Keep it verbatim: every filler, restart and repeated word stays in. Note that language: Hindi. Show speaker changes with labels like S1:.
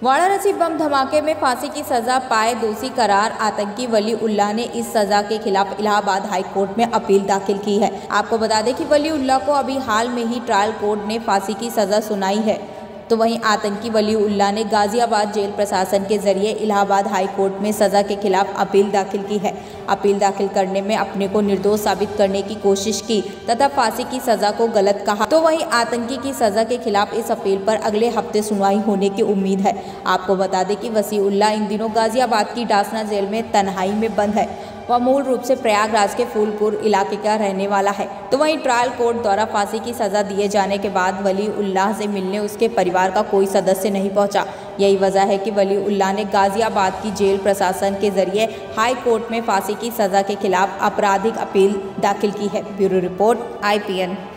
S1: वाराणसी बम धमाके में फांसी की सजा पाए दोषी करार आतंकी वली उल्लाह ने इस सजा के खिलाफ इलाहाबाद हाई कोर्ट में अपील दाखिल की है। आपको बता दें कि वली उल्लाह को अभी हाल में ही ट्रायल कोर्ट ने फांसी की सजा सुनाई है, तो वहीं आतंकी वली उल्लाह ने गाजियाबाद जेल प्रशासन के जरिए इलाहाबाद हाई कोर्ट में सजा के खिलाफ अपील दाखिल की है। अपील दाखिल करने में अपने को निर्दोष साबित करने की कोशिश की तथा फांसी की सजा को गलत कहा। तो वहीं आतंकी की सजा के खिलाफ इस अपील पर अगले हफ्ते सुनवाई होने की उम्मीद है। आपको बता दें कि वसी उल्लाह इन दिनों गाजियाबाद की डासना जेल में तन्हाई में बंद है। वह मूल रूप से प्रयागराज के फूलपुर इलाके का रहने वाला है। तो वहीं ट्रायल कोर्ट द्वारा फांसी की सजा दिए जाने के बाद वली उल्लाह से मिलने उसके परिवार का कोई सदस्य नहीं पहुंचा। यही वजह है कि वली उल्लाह ने गाजियाबाद की जेल प्रशासन के जरिए हाई कोर्ट में फांसी की सजा के खिलाफ आपराधिक अपील दाखिल की है। Bureau report I P N.